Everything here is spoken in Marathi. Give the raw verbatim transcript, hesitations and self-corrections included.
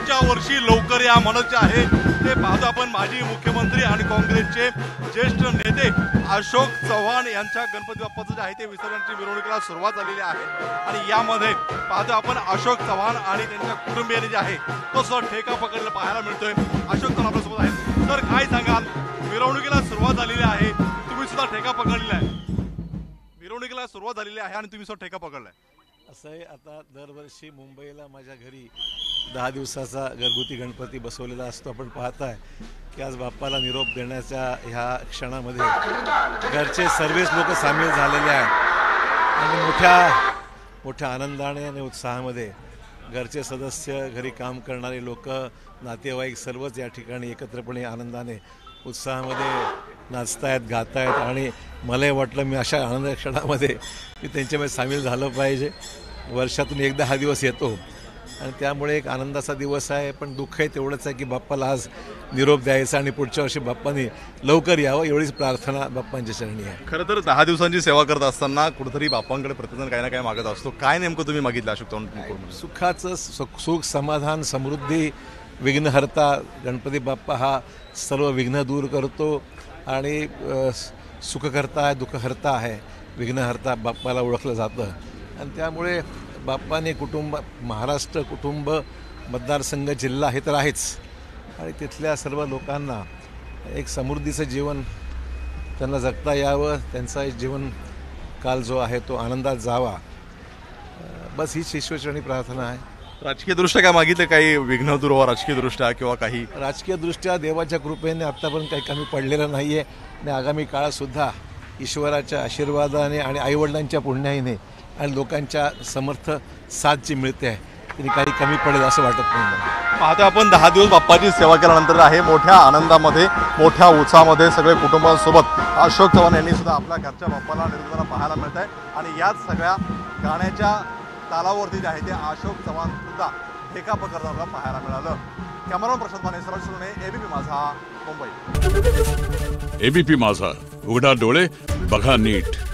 पुढच्या वर्षी लवकर या म्हणायचे आहे ते पाहतो आपण। माजी मुख्यमंत्री आणि काँग्रेसचे ज्येष्ठ नेते अशोक चव्हाण यांच्या गणपती बाप्पाचं जे आहे ते विसर्जनाची मिरवणुकीला सुरुवात झालेली आहे आणि यामध्ये पाहतो आपण अशोक चव्हाण आणि त्यांच्या कुटुंबियांनी जे आहे तो सुद्धा ठेका पकडलेला पाहायला मिळतोय। अशोक चव्हाण आपल्यासोबत आहेत, तर काय सांगाल? मिरवणुकीला सुरुवात झालेली आहे, तुम्ही सुद्धा ठेका पकडलेला आहे, मिरवणुकीला सुरुवात झालेली आहे आणि तुम्ही सुद्धा ठेका पकडलाय। असं आहे, आता दरवर्षी मुंबईला माझ्या घरी दहा दिवसाचा घरगुती गणपती बसवलेला असतो। आपण पाहताय की आज बाप्पाला निरोप देण्याच्या ह्या क्षणामध्ये घरचे सर्वच लोक सामील झालेले आहेत आणि मोठ्या मोठ्या आनंदाने आणि उत्साहामध्ये घरचे सदस्य, घरी काम करणारे लोक, नातेवाईक सर्वच या ठिकाणी एकत्रपणे आनंदाने उत्साहामध्ये नाचतायत, गातायत आणि मलाही वाटलं मी अशा आनंद क्षणामध्ये मी त्यांच्यामध्ये सामील झालं पाहिजे। वर्षातून एकदा हा दिवस येतो आणि त्यामुळे एक आनंदाचा दिवस आहे, पण दुःख आहे तेवढंच आहे की बाप्पाला आज निरोप द्यायचा आणि पुढच्या वर्षी बाप्पांनी लवकर यावं एवढीच प्रार्थना बाप्पांच्या चरणी आहे। खरं तर दहा दिवसांची सेवा करत असताना कुठेतरी बाप्पांकडे प्रत्येकजण काही ना काही मागत असतो, काय नेमकं तुम्ही मागितलं अशोक चव्हाण? सुखाचं सुख, समाधान, समृद्धी, विघ्नहर्ता गणपती बाप्पा हा सर्व विघ्न दूर करतो आणि सुखकर्ता आहे, दुःखहर्ता आहे, विघ्नहर्ता बाप्पाला ओळखलं जातं आणि त्यामुळे बाप्पाने कुटुंब, महाराष्ट्र, कुटुंब, मतदारसंघ, जिल्हा हे तर आहेच आणि तिथल्या सर्व लोकांना एक समृद्धीचं जीवन त्यांना जगता यावं, त्यांचा जीवन काल जो आहे तो आनंदात जावा, बस हीच ईश्वरचरणी प्रार्थना आहे। राजकीय दृष्ट्या काय मागितलं? काही विघ्न दूर व्हावं राजकीय दृष्ट्या किंवा काही? राजकीय दृष्ट्या देवाच्या कृपेने आत्तापर्यंत काही कमी पडलेलं नाही आहे आणि आगामी काळातसुद्धा ईश्वराच्या आशीर्वादाने आणि आईवडिलांच्या पुण्याईने आणि लोकांच्या समर्थ साथ जी मिळते आहे तरी काही कमी पडेल असं वाटत नाही मला। पाहतो आपण दहा दिवस बाप्पाची सेवा केल्यानंतर आहे मोठ्या आनंदामध्ये, मोठ्या उत्साहामध्ये सगळे कुटुंबासोबत अशोक चव्हाण यांनी सुद्धा आपल्या घरच्या बाप्पाला निरोप पाहायला मिळत आहे आणि याच सगळ्या गाण्याच्या तालावरती जे आहे ते अशोक चव्हाण सुद्धा ठेका पकडताना पाहायला मिळालं। कॅमेरामन प्रशांत माने, सरळ सुरणे, एबीपी माझा, मुंबई। एबीपी माझा, उघडा डोळे बघा नीट।